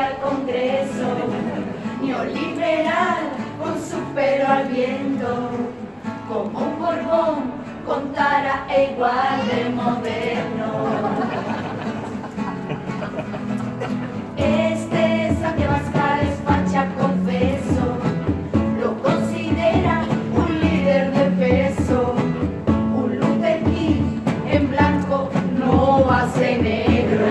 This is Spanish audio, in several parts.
al Congreso, neoliberal con su pelo al viento, como un Borbón con tara e igual de moderno. Este Santiago Abascal es facha, confeso, lo considera un líder de peso, un Luther King en blanco no hace negro.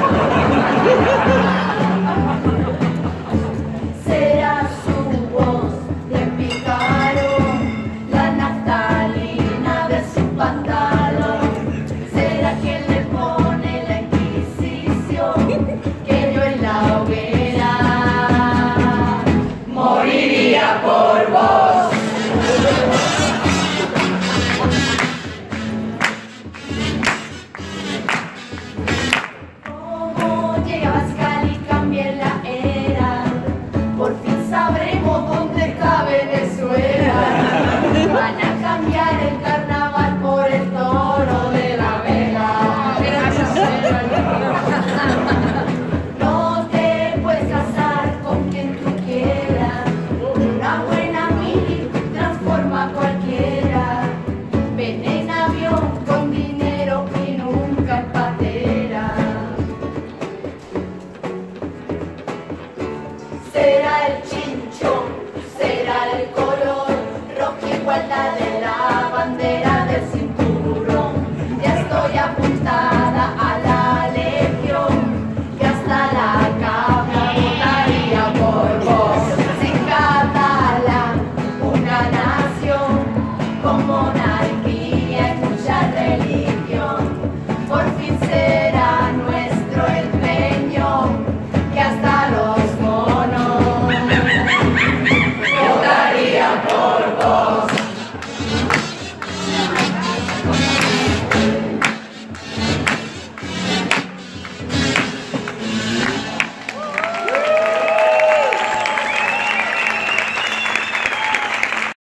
Será su voz de pícaro, la naftalina de su pantalón. Será quien le pone la Inquisición que yo en la hoguera moriría por vos. ¿Cómo llega Abascal